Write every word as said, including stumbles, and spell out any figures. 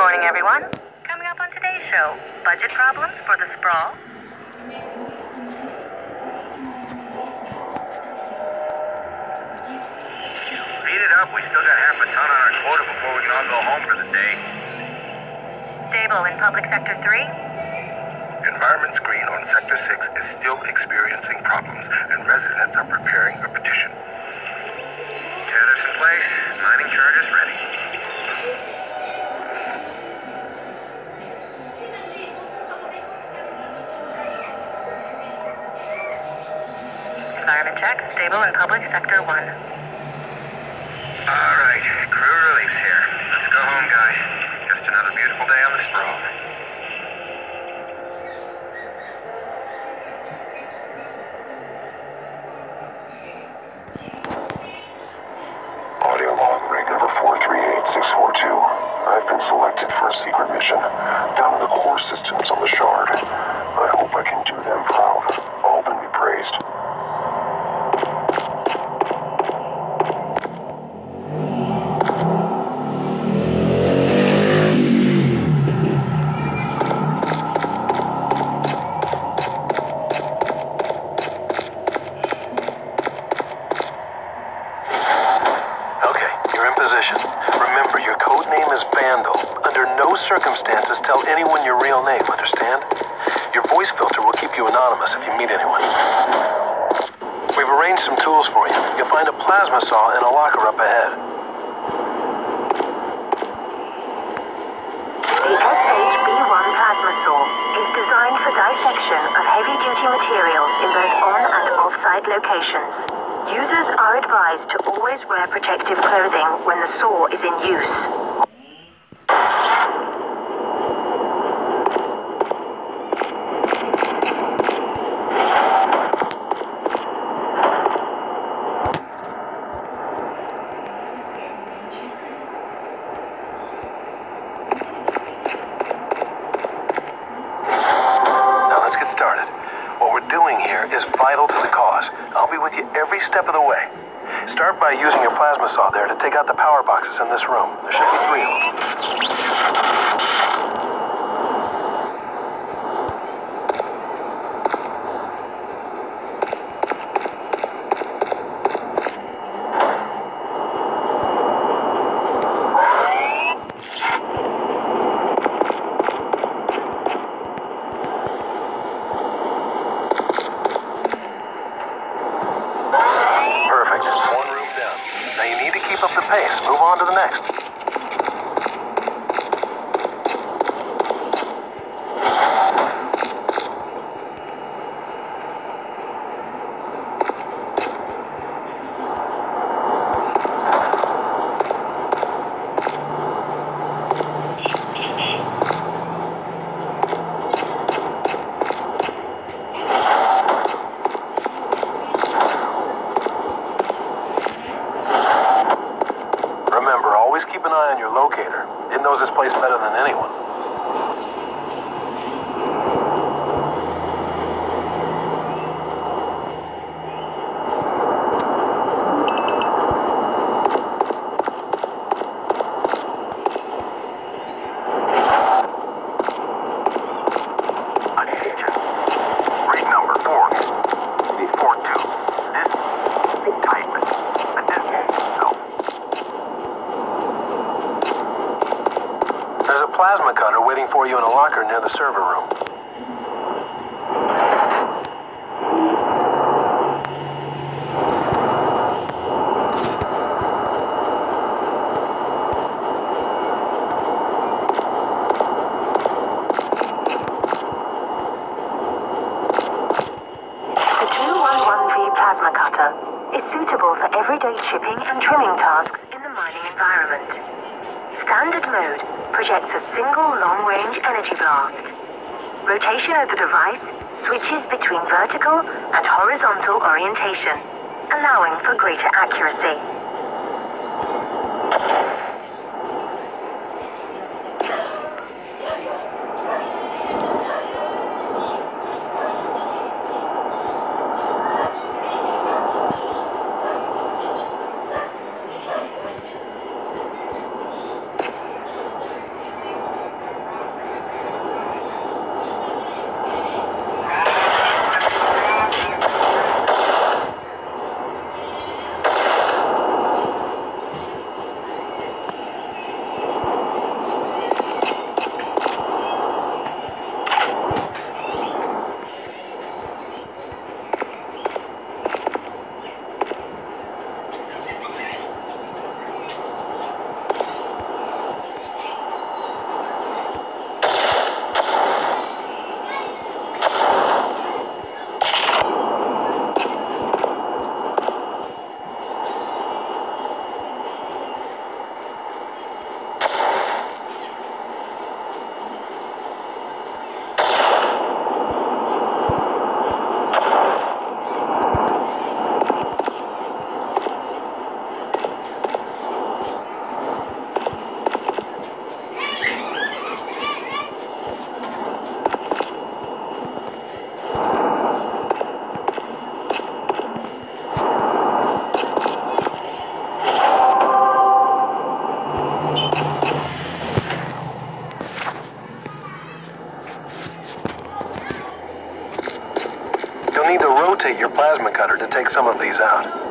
morning, everyone. Coming up on today's show, budget problems for the sprawl. Beat it up. We still got half a ton on our quota before we can all go home for the day. Stable in public sector three. Environment screen on sector six is still experiencing problems, and residents are preparing a petition. Tethers in place. Mining charges ready. Environment check. Stable in public sector one. All right, crew relief's here. Let's go home, guys. Just another beautiful day on the sprawl. Audio log rig number four three eight six four two. I've been selected for a secret mission down in the core systems on the Shard. I hope I can do them proud. Alban be praised. Remember, your code name is Vandal. Under no circumstances tell anyone your real name, understand? Your voice filter will keep you anonymous if you meet anyone. We've arranged some tools for you. You'll find a plasma saw in a locker up ahead. The S H B one plasma saw is designed for dissection of heavy-duty materials in both on- and off-site locations. Users are advised to always wear protective clothing when the saw is in use. Now let's get started. What we're doing here is vital to the cause. I'll be with you every step of the way. Start by using your plasma saw there to take out the power boxes in this room. There should be three of them. Keep up the pace. Move on to the next. Always keep an eye on your locator. It knows this place better than anyone. Attention. Read number four. four two. This type. Attention. So. There's a plasma cutter waiting for you in a locker near the server room. The two eleven V plasma cutter is suitable for everyday chipping and trimming tasks in the mining environment. Standard mode projects a single long-range energy blast. Rotation of the device switches between vertical and horizontal orientation, allowing for greater accuracy. your plasma cutter to take some of these out.